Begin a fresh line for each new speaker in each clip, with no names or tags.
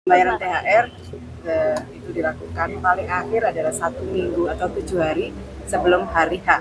Pembayaran THR itu dilakukan paling akhir adalah 1 minggu atau 7 hari sebelum hari H.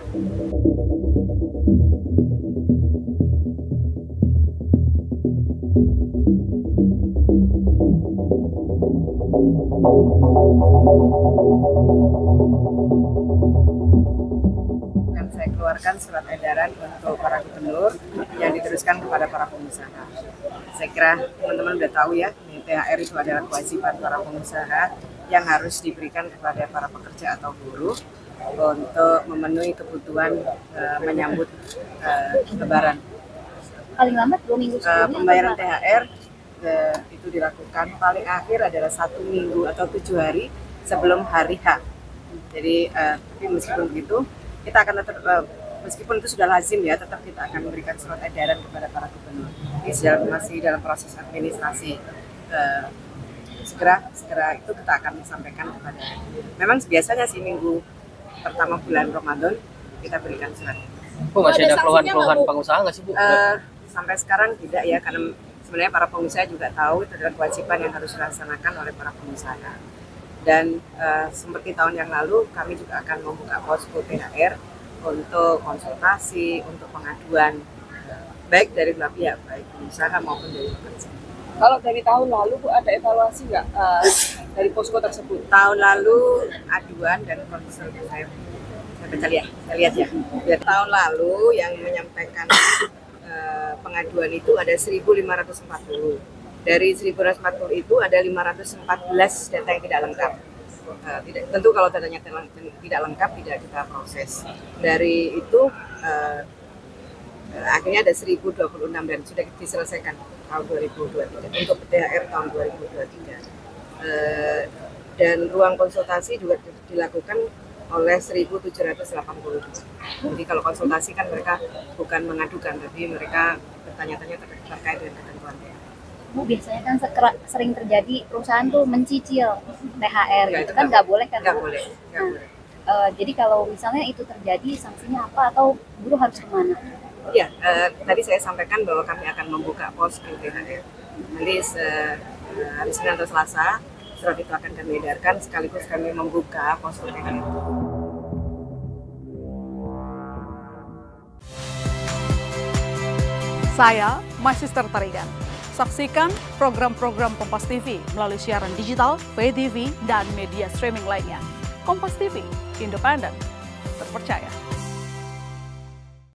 Dan saya keluarkan surat edaran untuk para gubernur yang diteruskan kepada para pengusaha. Saya kira teman-teman udah tahu ya, THR itu adalah kewajiban para pengusaha yang harus diberikan kepada para pekerja atau buruh untuk memenuhi kebutuhan menyambut Lebaran.
Paling lambat 2 minggu sebelumnya.
Pembayaran THR itu dilakukan paling akhir adalah 1 minggu atau 7 hari sebelum hari H. Jadi tapi meskipun begitu, kita akan tetap meskipun itu sudah lazim ya, tetap kita akan memberikan surat edaran kepada para gubernur. Ini masih dalam proses administrasi. Segera itu kita akan sampaikan kepada. Memang biasanya sih minggu pertama bulan Ramadan kita berikan surat.
Bu, masih ada keluhan-keluhan pengusaha nggak sih Bu?
Sampai sekarang tidak ya, karena sebenarnya para pengusaha juga tahu itu adalah kewajiban yang harus dilaksanakan oleh para pengusaha. Dan seperti tahun yang lalu kami juga akan membuka posko THR untuk konsultasi, untuk pengaduan baik dari dua pihak, baik pengusaha maupun dari pekerja.
Kalau dari tahun lalu Bu, ada evaluasi nggak dari posko tersebut?
Tahun lalu aduan dan konsul saya lihat ya. Tahun lalu yang menyampaikan pengaduan itu ada 1.540. Dari 1.540 itu ada 514 data yang tidak lengkap. Tentu kalau datanya tidak lengkap tidak kita proses. Dari itu akhirnya ada 1.026 dan sudah diselesaikan tahun 2023 untuk THR tahun 2023. Dan ruang konsultasi juga dilakukan oleh 1.780. Jadi kalau konsultasi kan mereka bukan mengadukan, tapi mereka bertanya-tanya terkait dengan ketentuan THR.
Bu, biasanya kan sering terjadi perusahaan tuh mencicil THR, ya, itu kan nggak boleh kan?
Nggak boleh.
Jadi kalau misalnya itu terjadi, sanksinya apa atau buruh harus kemana?
Ya, tadi saya sampaikan bahwa kami akan membuka posko THR. Nanti hari Senin atau Selasa surat itu akan kami edarkan, sekaligus kami membuka posko THR.
Saya Sister Tarigan. Saksikan program-program Kompas TV melalui siaran digital, pay TV, dan media streaming lainnya. Kompas TV, independen, terpercaya.